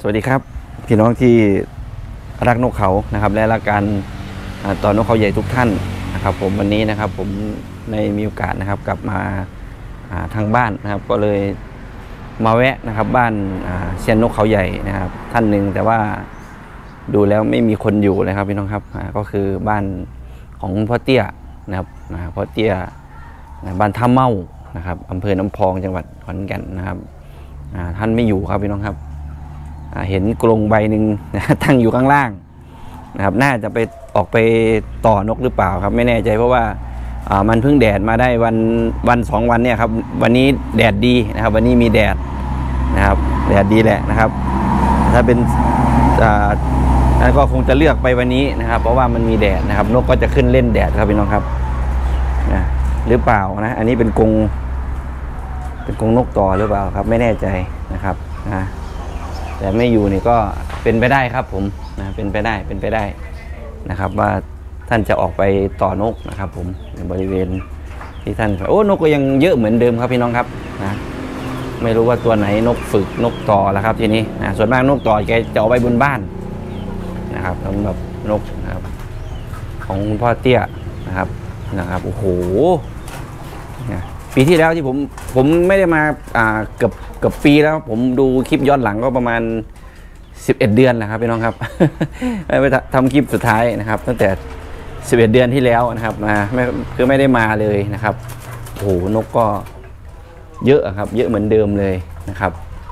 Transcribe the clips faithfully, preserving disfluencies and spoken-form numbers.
วัสดีครับพี่น้องที่รักนกเขานะครับและรักการต่อนกเขาใหญ่ทุกท่านนะครับผมวันนี้นะครับผมในมีโอกาสนะครับกลับมาทางบ้านนะครับก็เลยมาแวะนะครับบ้านเซียนนกเขาใหญ่นะครับท่านหนึ่งแต่ว่าดูแล้วไม่มีคนอยู่นะครับพี่น้องครับก็คือบ้านของพ่อเตี้ยนะครับพ่อเตี้ยบ้านท่าเม่านะครับอำเภอน้ำพองจังหวัดขอนแก่นนะครับท่านไม่อยู่ครับพี่น้องครับเห็นกรงใบหนึ่งตั้งอยู่ข้างล่างนะครับน่าจะไปออกไปต่อนกหรือเปล่าครับไม่แน่ใจเพราะว่ามันเพิ่งแดดมาได้วันวันสองวันเนี่ยครับวันนี้แดดดีนะครับวันนี้มีแดดนะครับแดดดีแหละนะครับถ้าเป็นนั่นก็คงจะเลือกไปวันนี้นะครับเพราะว่ามันมีแดดนะครับนกก็จะขึ้นเล่นแดดครับพี่น้องครับนะหรือเปล่านะอันนี้เป็นกรงเป็นกรงนกต่อหรือเปล่าครับไม่แน่ใจนะครับนะแต่ไม่อยู่นี่ก็เป็นไปได้ครับผมนะเป็นไปได้เป็นไปได้นะครับว่าท่านจะออกไปต่อนกนะครับผมในบริเวณที่ท่านโอ้นกก็ยังเยอะเหมือนเดิมครับพี่น้องครับนะไม่รู้ว่าตัวไหนนกฝึกนกต่อแล้วครับทีนี้นะส่วนมากนกต่อแกจะเอาไว้บนบ้านนะครับสำหรับนกนะครับของคุณพ่อเตี้ยนะครับนะครับโอ้โหปีที่แล้วที่ผมผมไม่ได้มาอ่าเกือบเกือบปีแล้วผมดูคลิปย้อนหลังก็ประมาณสิบเอ็ดเดือนนะครับพี่น้องครับไปทำคลิปสุดท้ายนะครับตั้งแต่สิบเอ็ดเดือนที่แล้วนะครับมาไม่คือไม่ได้มาเลยนะครับโอ้โหนกก็เยอะครับเยอะเหมือนเดิมเลยนะครับ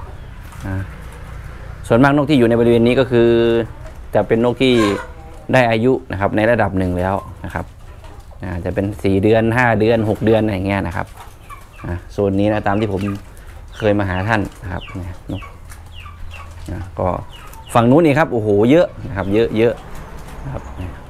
ส่วนมากนกที่อยู่ในบริเวณนี้ก็คือจะเป็นนกที่ได้อายุนะครับในระดับหนึ่งแล้วนะครับจะเป็นสี่เดือนห้าเดือนหกเดือนอะไรเงี้ยนะครับโซนนี้นะตามที่ผมเคยมาหาท่านนะครับนกนะก็ฝั่งนู้นนี่ครับโอ้โหเยอะนะครับเยอะเยอะนะครับ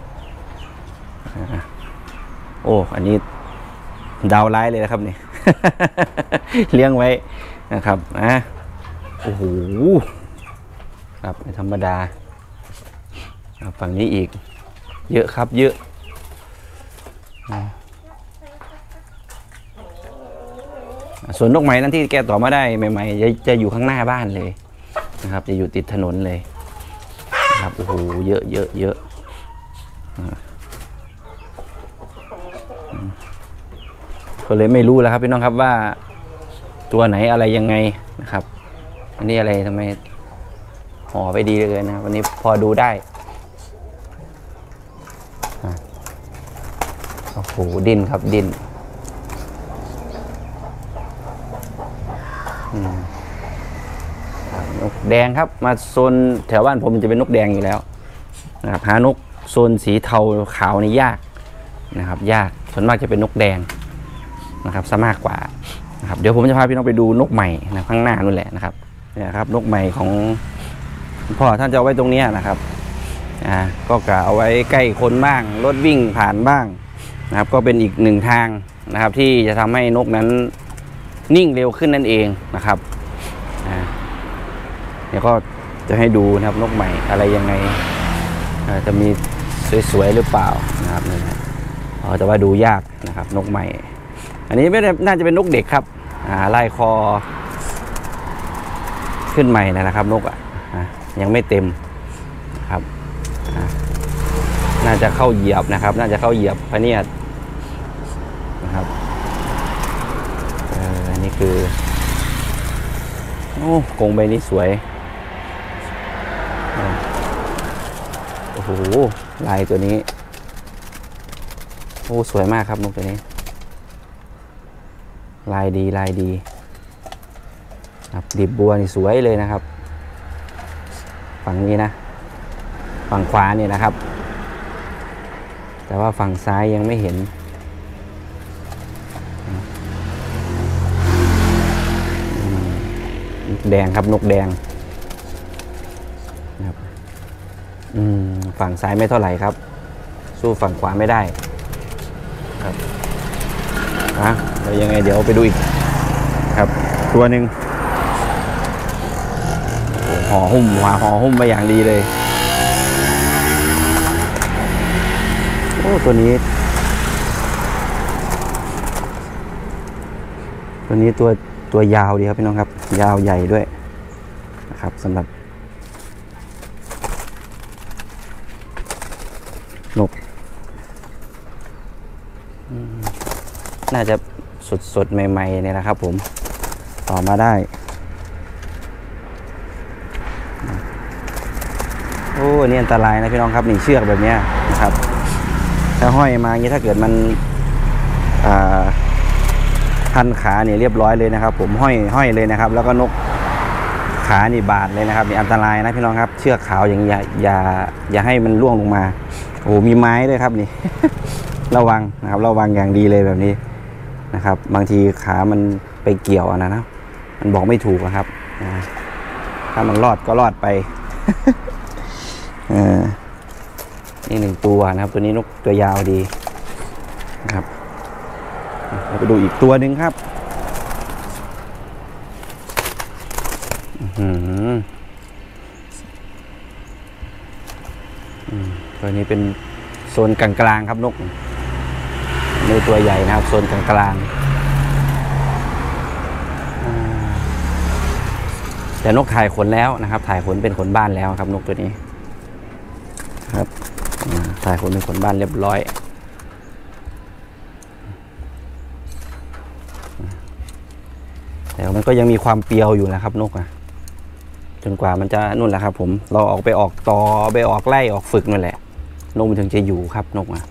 โอ้อันนี้ดาวไลท์เลยนะครับนี่ เลี้ยงไว้นะครับนะโอ้โหครับไม่ธรรมดาฝั่งนี้อีกเยอะครับเยอะส่วนนกไหมนั้นที่แกต่อมาได้ใหม่ๆจะอยู่ข้างหน้าบ้านเลยนะครับจะอยู่ติดถนนเลยนะครับโอ้โหเยอะเยอะเยอะก็เลยไม่รู้แล้วครับพี่น้องครับว่าตัวไหนอะไรยังไงนะครับอันนี้อะไรทำไมห่อไปดีเลยนะวันนี้พอดูได้โอ้โหดิ้นครับดิ้นนกแดงครับมาโซนแถวบ้านผมจะเป็นนกแดงอยู่แล้วนะครับหานกโซนสีเทาขาวนี่ยากนะครับยากส่วนมากจะเป็นนกแดงนะครับซะมากกว่านะครับเดี๋ยวผมจะพาพี่น้องไปดูนกใหม่นะข้างหน้านู่นแหละนะครับเนี่ยครับนกใหม่ของพ่อท่านจะเอาไว้ตรงนี้นะครับอ่าก็กะเอาไว้ใกล้คนบ้างรถวิ่งผ่านบ้างนะครับก็เป็นอีกหนึ่งทางนะครับที่จะทำให้นกนั้นนิ่งเร็วขึ้นนั่นเองนะครับอ่าเดี๋ยวก็จะให้ดูนะครับนกใหม่อะไรยังไงจะมีสวยๆหรือเปล่านะครับนี่นะอ๋อแต่ว่าดูยากนะครับนกใหม่อันนี้ไม่ได้น่าจะเป็นนกเด็กครับอ่าไล่คอขึ้นใหม่นะครับนกอ่ะยังไม่เต็มนะครับน่าจะเข้าเหยียบนะครับน่าจะเข้าเหยียบพะเนียดนะครับอันนี้คือโอ้กรงใบนี้สวยโอ้โหลายตัวนี้โอ้สวยมากครับนกตัวนี้ลายดีลายดีครับดิบบัวนี่สวยเลยนะครับฝั่งนี้นะฝั่งขวานี่นะครับแต่ว่าฝั่งซ้ายยังไม่เห็นนกแดงครับนกแดงนะครับอืมฝั่งซ้ายไม่เท่าไหร่ครับสู้ฝั่งขวาไม่ได้ครับอ่ะเดี๋ยวยังไงเดี๋ยวไปดูอีกครับตัวหนึ่งห่อหุ้มห่อหุ้มไปอย่างดีเลยโอ้ตัวนี้ตัวนี้ตัวตัวยาวดีครับพี่น้องครับยาวใหญ่ด้วยนะครับสำหรับนกน่าจะสดๆใหม่ๆเนี่ยนะครับผมต่อมาได้โอ้นี่อันตรายนะพี่น้องครับนี่เชือกแบบนี้นะครับถ้าห้อยมาอย่างนี้ถ้าเกิดมันพันขาเนี่ยเรียบร้อยเลยนะครับผมห้อยห้อยเลยนะครับแล้วก็นกขานี่บาดเลยนะครับนี่อันตรายนะพี่น้องครับเชือกขาวอย่างอย่าอย่าอย่าให้มันล่วงลงมาโอ้มีไม้ด้วยครับนี่ ระวังนะครับระวังอย่างดีเลยแบบนี้นะครับบางทีขามันไปเกี่ยวนะนะมันบอกไม่ถูกนะครับถ้ามันรอดก็รอดไป นี่หนึ่งตัวนะครับตัวนี้นกตัวยาวดีนะครับเราไปดูอีกตัวหนึ่งครับตัวนี้เป็นโซนกลางๆครับนกในตัวใหญ่นะครับโซนกลางๆแต่นกถ่ายขนแล้วนะครับถ่ายขนเป็นขนบ้านแล้วครับนกตัวนี้ครับถ่ายขนเป็นขนบ้านเรียบร้อยแต่มันก็ยังมีความเปรียวอยู่นะครับนกอ่ะจนกว่ามันจะนู่นแหละครับผมเราออกไปออกตอไปออกไล่ออกฝึกนั่นแหละนกมันถึงจะอยู่ครับนกอ่ะ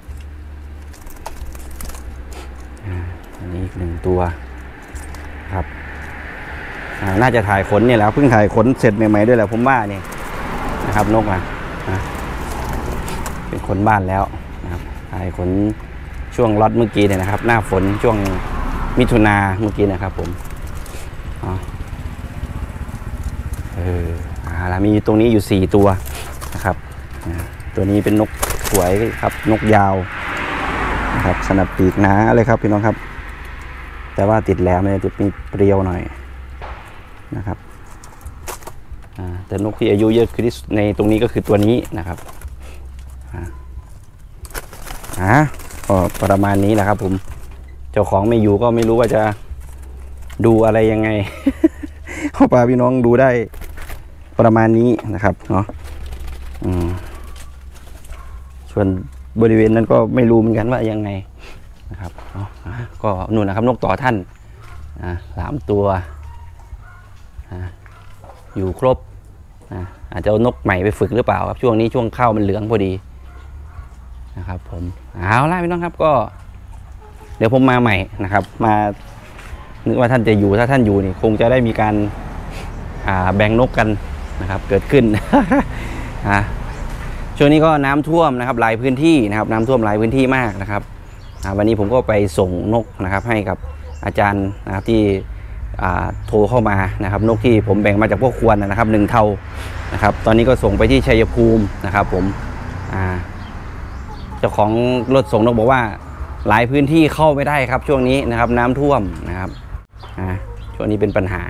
อันนี้อีกหนึ่งตัวครับน่าจะถ่ายขนเนี่ยแล้วเพิ่งถ่ายขนเสร็จใหม่ๆด้วยแหละผมว่าเนี่ยนะครับนกอ่ะเป็นขนบ้านแล้วนะครับถ่ายขนช่วงล็อตเมื่อกี้เนี่ยนะครับหน้าฝนช่วงมิถุนาเมื่อกี้นะครับผมเออแล้วมีตรงนี้อยู่สี่ตัวนะครับตัวนี้เป็นนกสวยครับนกยาวนะครับสนับปีกหนาเลยครับพี่น้องครับแต่ว่าติดแหลมเนี่ยจะมีเปรี้ยวหน่อยนะครับแต่นกที่อายุเยอะคือในตรงนี้ก็คือตัวนี้นะครับอ่าก็ประมาณนี้แหละครับผมเจ้าของไม่อยู่ก็ไม่รู้ว่าจะดูอะไรยังไง เข้าป่าพี่น้องดูได้ประมาณนี้นะครับเนาะส่วนบริเวณนั้นก็ไม่รู้เหมือนกันว่ายังไงนะครับเนาะก็นู่นนะครับนกต่อท่านสามตัวอยู่ครบอาจจะเอานกใหม่ไปฝึกหรือเปล่าครับช่วงนี้ช่วงข้าวมันเหลืองพอดีนะครับผมเอาล่ะพี่น้องครับก็เดี๋ยวผมมาใหม่นะครับมานึกว่าท่านจะอยู่ถ้าท่านอยู่นี่คงจะได้มีการแบ่งนกกันนะครับเกิดขึ้น ช่วงนี้ก็น้ำท่วมนะครับหลายพื้นที่นะครับน้ำท่วมหลายพื้นที่มากนะครับวันนี้ผมก็ไปส่งนกนะครับให้กับอาจารย์นะครับที่โทรเข้ามานะครับนกที่ผมแบ่งมาจากพวกควรนะครับหนึ่งเท่านะครับตอนนี้ก็ส่งไปที่ชัยภูมินะครับผมเจ้าของรถส่งนกบอกว่าหลายพื้นที่เข้าไม่ได้ครับช่วงนี้นะครับน้ำท่วมนะครับช่วงนี้เป็นปัญหา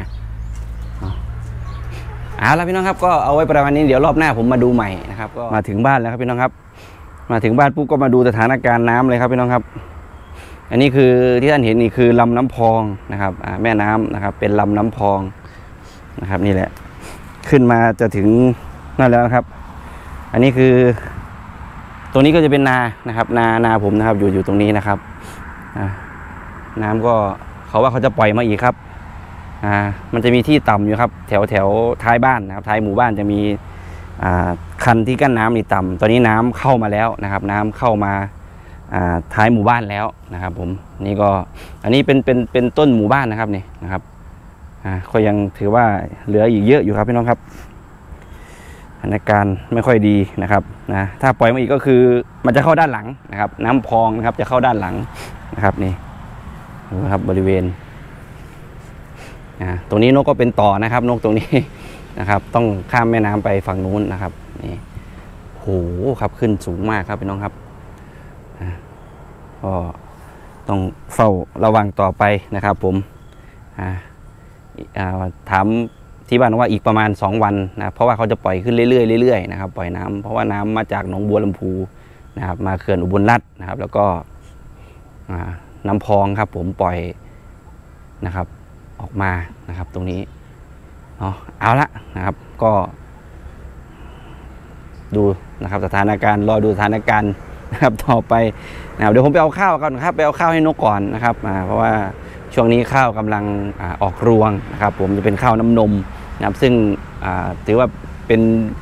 เอาละพี่น้องครับก็เอาไว้ประมาณนี้เดี๋ยวรอบหน้าผมมาดูใหม่นะครับก็มาถึงบ้านแล้วครับพี่น้องครับมาถึงบ้านปุ๊บก็มาดูสถานการณ์น้ำเลยครับพี่น้องครับอันนี้คือที่ท่านเห็นนี่คือลำน้ำพองนะครับแม่น้ำนะครับเป็นลำน้ำพองนะครับนี่แหละขึ้นมาจะถึงนั่นแล้วครับอันนี้คือตรงนี้ก็จะเป็นนานะครับนานาผมนะครับอยู่อยู่ตรงนี้นะครับน้ำก็เขาว่าเขาจะปล่อยมาอีกครับอ่ามันจะมีที่ต่ำอยู่ครับแถวแถวท้ายบ้านนะครับท้ายหมู่บ้านจะมีอ่าคันที่กั้นน้ำนี่ต่ำตอนนี้น้ำเข้ามาแล้วนะครับน้ำเข้ามาอ่าท้ายหมู่บ้านแล้วนะครับผมนี่ก็อันนี้เป็นเป็นเป็นต้นหมู่บ้านนะครับนี่นะครับอ่าก็ยังถือว่าเหลืออีกเยอะอยู่ครับพี่น้องครับสถานการณ์ไม่ค่อยดีนะครับนะถ้าปล่อยมาอีกก็คือมันจะเข้าด้านหลังนะครับน้ำพองนะครับจะเข้าด้านหลังนะครับนี่ดูครับบริเวณตรงนี้นกก็เป็นต่อนะครับนกตรงนี้นะครับต้องข้ามแม่น้ำไปฝั่งนู้นนะครับนี่โหครับขึ้นสูงมากครับพี่น้องครับก็ต้องเฝ้าระวังต่อไปนะครับผมถามที่บ้านว่าอีกประมาณสองวันนะเพราะว่าเขาจะปล่อยขึ้นเรื่อยๆเรื่อยๆนะครับปล่อยน้ำเพราะว่าน้ำมาจากหนองบัวลำพูนะครับมาเขื่อนอุบลรัตน์นะครับแล้วก็น้ำพองครับผมปล่อยนะครับออกมานะครับตรงนี้เนาะเอาละนะครับก็ดูนะครับสถานการณ์รอดูสถานการณ์นะครับต่อไปนะครับเดี๋ยวผมไปเอาข้าวก่อนครับไปเอาข้าวให้นกก่อนนะครับเพราะว่าช่วงนี้ข้าวกำลังออกรวงนะครับผมจะเป็นข้าวน้ำนมนะครับซึ่งถือว่าเป็น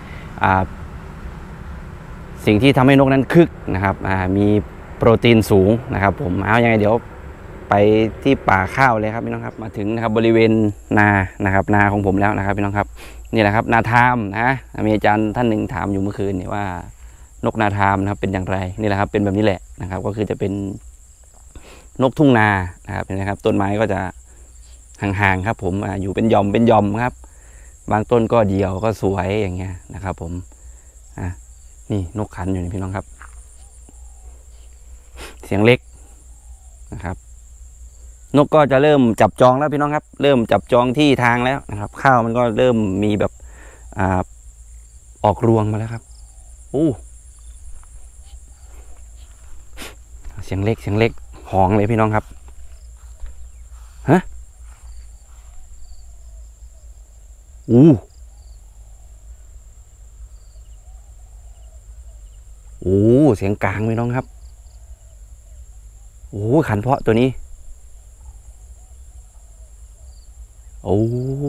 สิ่งที่ทำให้นกนั้นคึกนะครับมีโปรตีนสูงนะครับผมเอาอย่างไรเดี๋ยวไปที่ป่าข้าวเลยครับพี่น้องครับมาถึงนะครับบริเวณนานะครับนาของผมแล้วนะครับพี่น้องครับนี่แหละครับนาทามนะมีอาจารย์ท่านหนึ่งถามอยู่เมื่อคืนนี่ว่านกนาทามนะครับเป็นอย่างไรนี่แหละครับเป็นแบบนี้แหละนะครับก็คือจะเป็นนกทุ่งนานะครับนะครับต้นไม้ก็จะห่างๆครับผมอยู่เป็นหย่อมเป็นหย่อมครับบางต้นก็เดี่ยวก็สวยอย่างเงี้ยนะครับผมอ่ะนี่นกขันอยู่นี่พี่น้องครับเสียงเล็กนะครับนกก็จะเริ่มจับจองแล้วพี่น้องครับเริ่มจับจองที่ทางแล้วนะครับข้าวมันก็เริ่มมีแบบอ่าออกรวงมาแล้วครับอู้เสียงเล็กเสียงเล็กหองเลยพี่น้องครับฮะอู้โอ้เสียงกลางพี่น้องครับโอ้ขันเพาะตัวนี้โอ้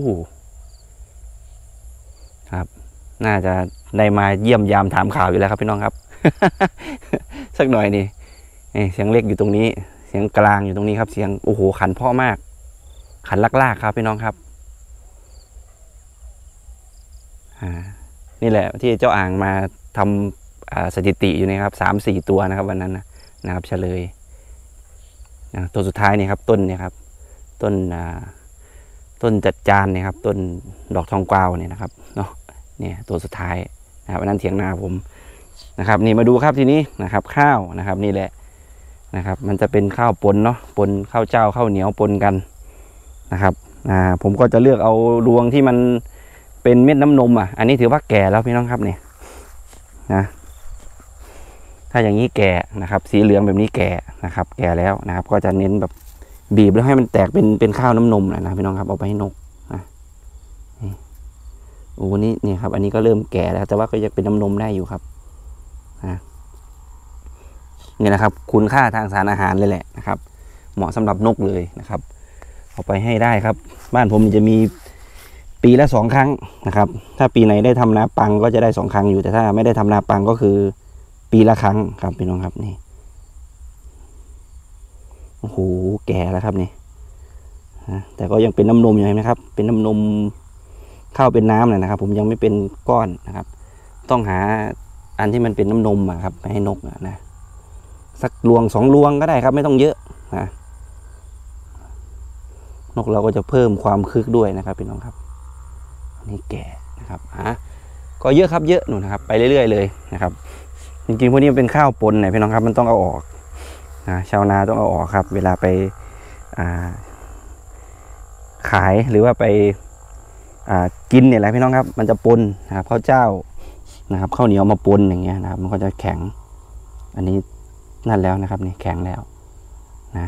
ครับน่าจะได้มาเยี่ยมยามถามข่าวอยู่แล้วครับพี่น้องครับ สักหน่อยนี่เสียงเล็กอยู่ตรงนี้เสียงกลางอยู่ตรงนี้ครับเสียงโอ้โหขันเพาะมากขันลากๆครับพี่น้องครับนี่แหละที่เจ้าอ่างมาทำสถิติอยู่นะครับสามสี่ตัวนะครับวันนั้นนะครับเฉลยตัวสุดท้ายนี่ครับต้นเนี่ยครับต้นต้นจัดจานเนี่ยครับต้นดอกทองกวาวเนี่ยนะครับเนาะเนี่ยตัวสุดท้ายนะครับวันนั้นเถียงนาผมนะครับนี่มาดูครับทีนี้นะครับข้าวนะครับนี่แหละนะครับมันจะเป็นข้าวปนเนาะปนข้าวเจ้าข้าวเหนียวปนกันนะครับอ่าผมก็จะเลือกเอารวงที่มันเป็นเม็ดน้ำนมอ่ะอันนี้ถือว่าแก่แล้วพี่น้องครับเนี่ยนะถ้าอย่างนี้แก่นะครับสีเหลืองแบบนี้แก่นะครับแก่แล้วนะครับก็จะเน้นแบบบีบแล้วให้มันแตกเป็นเป็นข้าวน้ำนมนะพี่น้องครับเอาไปให้นกนะโอ้นี่นี่ครับอันนี้ก็เริ่มแก่แล้วแต่ว่าก็ยังเป็นน้ำนมได้อยู่ครับนะนี่นะครับคุณค่าทางสารอาหารเลยแหละนะครับเหมาะสำหรับนกเลยนะครับเอาไปให้ได้ครับบ้านผมจะมีปีละสองครั้งนะครับถ้าปีไหนได้ทำนาปังก็จะได้สองครั้งอยู่แต่ถ้าไม่ได้ทำนาปังก็คือปีละครั้งครับพี่น้องครับนี่โอ้โหแก่แล้วครับนี่แต่ก็ยังเป็นน้ำนมอยู่ไหมครับเป็นน้ำนมข้าวเป็นน้ำเลยนะครับผมยังไม่เป็นก้อนนะครับต้องหาอันที่มันเป็นน้ำนมครับให้นกนะสักรวงสองรวงก็ได้ครับไม่ต้องเยอะนะนกเราก็จะเพิ่มความคึกด้วยนะครับพี่น้องครับนี่แก่นะครับอ่ะก็เยอะครับเยอะหนูนะครับไปเรื่อยๆเลยนะครับจริงๆพวกนี้เป็นข้าวปนเนี่ยพี่น้องครับมันต้องเอาออกนะชาวนาต้องเอาออกครับเวลาไปขายหรือว่าไปกินเนี่ยแหละพี่น้องครับมันจะปนนะครับข้าวเจ้านะครับข้าวเหนียวมาปนอย่างเงี้ยนะครับมันก็จะแข็งอันนี้นั่นแล้วนะครับนี่แข็งแล้วนะ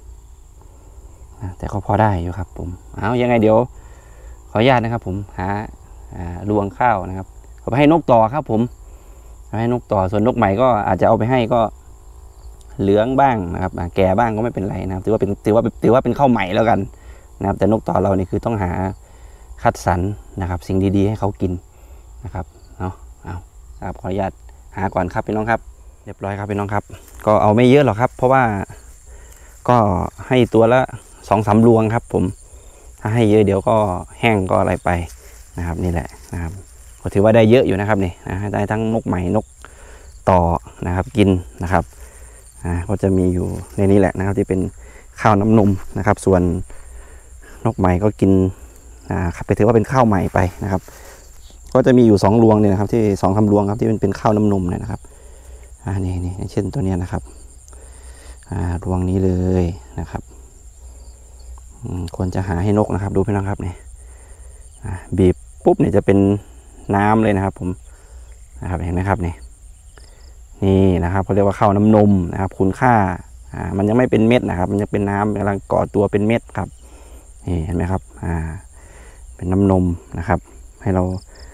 แต่ก็พอได้อยู่ครับผมเอายังไงเดี๋ยวขออนุญาตนะครับผมหารวงข้าวนะครับเอาไปให้นกต่อครับผมเอาให้นกต่อส่วนนกใหม่ก็อาจจะเอาไปให้ก็เหลืองบ้างนะครับแก่บ้างก็ไม่เป็นไรนะครับถือว่าเป็นถือว่าถือว่าเป็นข้าวใหม่แล้วกันนะครับแต่นกต่อเรานี่คือต้องหาคัดสรรนะครับสิ่งดีๆให้เขากินนะครับเนาะเอาครับขออนุญาตหาก่อนครับพี่น้องครับเรียบร้อยครับพี่น้องครับก็เอาไม่เยอะหรอกครับเพราะว่าก็ให้ตัวละสองสามรวงครับผมถ้าให้เยอะเดี๋ยวก็แห้งก็อะไรไปนะครับนี่แหละนะครับก็ถือว่าได้เยอะอยู่นะครับนี่นะได้ทั้งนกใหม่นกต่อนะครับกินนะครับอ่าก็จะมีอยู่ในนี้แหละนะครับที่เป็นข้าวน้ำนมนะครับส่วนนกใหม่ก็กินอ่าไปถือว่าเป็นข้าวใหม่ไปนะครับก็จะมีอยู่สองรวงเนี่ยนะครับที่สองคำรวงครับที่เป็นเป็นข้าวน้ำนมเนี่ยนะครับอ่านี่นี่เช่นตัวนี้นะครับอ่ารวงนี้เลยนะครับควรจะหาให้นกนะครับดูพี่น้องครับนี่บีบปุ๊บเนี่ยจะเป็นน้ำเลยนะครับผมนะครับเห็นไหมครับนี่นี่นะครับเขาเรียกว่าข้าวน้ำนมนะครับคุณค่าอ่ามันยังไม่เป็นเม็ดนะครับมันยังเป็นน้ำกำลังก่อตัวเป็นเม็ดครับนี่เห็นไหมครับอ่าเป็นน้ำนมนะครับให้เรา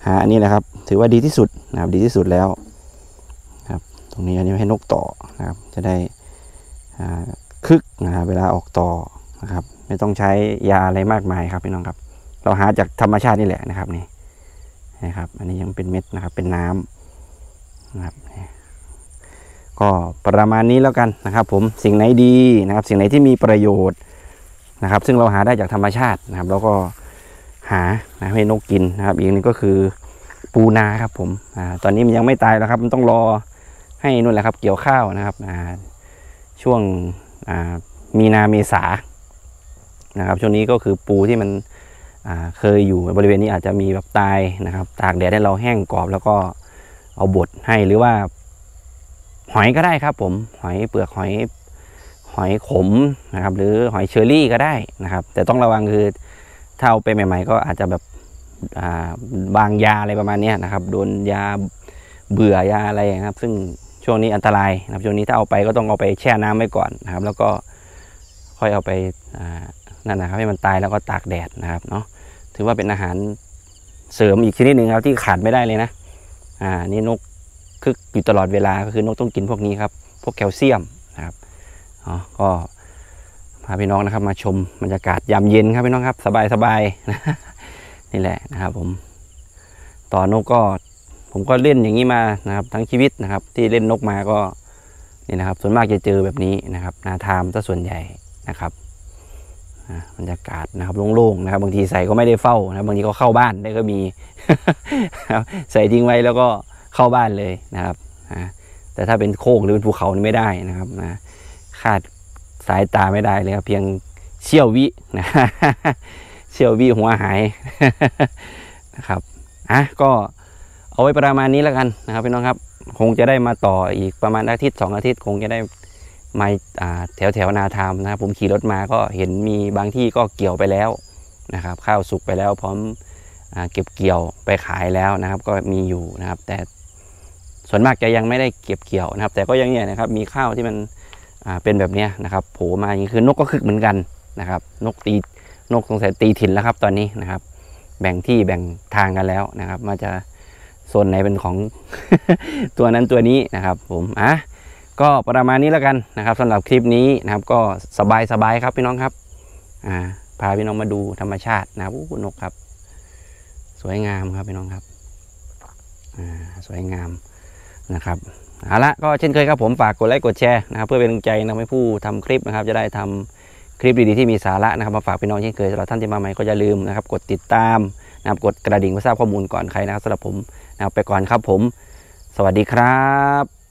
หาอันนี้แหละครับถือว่าดีที่สุดนะครับดีที่สุดแล้วครับตรงนี้อันนี้ให้นกต่อนะครับจะได้คึกนะครับเวลาออกต่อนะครับไม่ต้องใช้ยาอะไรมากมายครับพี่น้องครับเราหาจากธรรมชาตินี่แหละนะครับนี่นะครับอันนี้ยังเป็นเม็ดนะครับเป็นน้ำนะครับก็ประมาณนี้แล้วกันนะครับผมสิ่งไหนดีนะครับสิ่งไหนที่มีประโยชน์นะครับซึ่งเราหาได้จากธรรมชาตินะครับแล้วก็หานะให้นกกินนะครับอีกนึงก็คือปูนาครับผมอ่าตอนนี้มันยังไม่ตายแล้วครับมันต้องรอให้นู่นแหละครับเกี่ยวข้าวนะครับอ่าช่วงอ่ามีนาเมษานะครับช่วงนี้ก็คือปูที่มันอ่าเคยอยู่บริเวณนี้อาจจะมีแบบตายนะครับตากแดดให้เราแห้งกรอบแล้วก็เอาบดให้หรือว่าหอยก็ได้ครับผมหอยเปลือกหอยหอยขมนะครับหรือหอยเชอรี่ก็ได้นะครับแต่ต้องระวังคือถ้าเอาไปใหม่ๆก็อาจจะแบบบางยาอะไรประมาณนี้นะครับโดนยาเบื่อยาอะไรนะครับซึ่งช่วงนี้อันตรายนะครับช่วงนี้ถ้าเอาไปก็ต้องเอาไปแช่น้ำไว้ก่อนนะครับแล้วก็ค่อยเอาไปนั่นนะครับให้มันตายแล้วก็ตากแดดนะครับเนาะถือว่าเป็นอาหารเสริมอีกชนิดหนึ่งครับที่ขาดไม่ได้เลยนะอ่านี่นกคึกอยู่ตลอดเวลาก็คือนกต้องกินพวกนี้ครับพวกแคลเซียมนะครับอ๋อก็พาพี่น้องนะครับมาชมบรรยากาศยามเย็นครับพี่น้องครับสบายๆนี่แหละนะครับผมต่อนกก็ผมก็เล่นอย่างนี้มานะครับทั้งชีวิตนะครับที่เล่นนกมาก็นี่นะครับส่วนมากจะเจอแบบนี้นะครับนาทามซะส่วนใหญ่นะครับบรรยากาศนะครับโล่งๆนะครับบางทีใส่ก็ไม่ได้เฝ้านะบางทีก็เข้าบ้านได้ก็มี ใส่ทิ้งไว้แล้วก็เข้าบ้านเลยนะครับแต่ถ้าเป็นโคกหรือเป็นภูเขานี่ไม่ได้นะครับนะคาดสายตาไม่ได้เลยครับเพียงเชี่ยววินะเชี่ยววิหัวหายนะครับอ่ะก็เอาไว้ประมาณนี้แล้วกันนะครับพี่น้องครับคงจะได้มาต่ออีกประมาณอาทิตย์สองอาทิตย์คงจะได้มาแถวแถวนาทามนะครับผมขี่รถมาก็เห็นมีบางที่ก็เกี่ยวไปแล้วนะครับข้าวสุกไปแล้วพร้อมเก็บเกี่ยวไปขายแล้วนะครับก็มีอยู่นะครับแต่ส่วนมากจะยังไม่ได้เก็บเกี่ยวนะครับแต่ก็ยังเนี่ยนะครับมีข้าวที่มันเป็นแบบนี้นะครับโผล่มาอย่างนี้คือนกก็คึกเหมือนกันนะครับนกตีนกสงสัยตีถิ่นแล้วครับตอนนี้นะครับแบ่งที่แบ่งทางกันแล้วนะครับมาจะโซนไหนเป็นของ ตัวนั้นตัวนี้นะครับผมอ่ะก็ประมาณนี้แล้วกันนะครับสำหรับคลิปนี้นะครับก็สบายสบายครับพี่น้องครับอ่าพาพี่น้องมาดูธรรมชาตินะครับอู้นกครับสวยงามครับพี่น้องครับอ่าสวยงามนะครับเอาละก็เช่นเคยครับผมฝากกดไลค์กดแชร์นะครับเพื่อเป็นกำลังใจนะให้ผู้ทำคลิปนะครับจะได้ทำคลิปดีๆที่มีสาระนะครับมาฝากพี่น้องเช่นเคยสำหรับท่านที่มาใหม่ก็อย่าลืมนะครับกดติดตามนะครับกดกระดิ่งเพื่อทราบข้อมูลก่อนใครนะครับสำหรับผมนะครับไปก่อนครับผมสวัสดีครับ